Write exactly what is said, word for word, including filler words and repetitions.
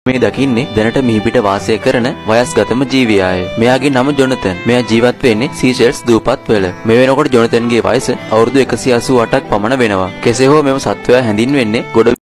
මේ දකින්නේ දැනට මිහිපිට වාසය කරන වයස්ගතම ජීවියාය. මෙයාගේ නම ජොනතන්. මෙයා ජීවත් වෙන්නේ සීෂෙල්ස් දූපත් වල. මේ වෙනකොට ජොනතන්ගේ වයස අවුරුදු එකසිය අසූ අටක් පමණ වෙනවා. කෙසේ හෝ මෙම සත්වයා හැඳින්වෙන්නේ ගොඩ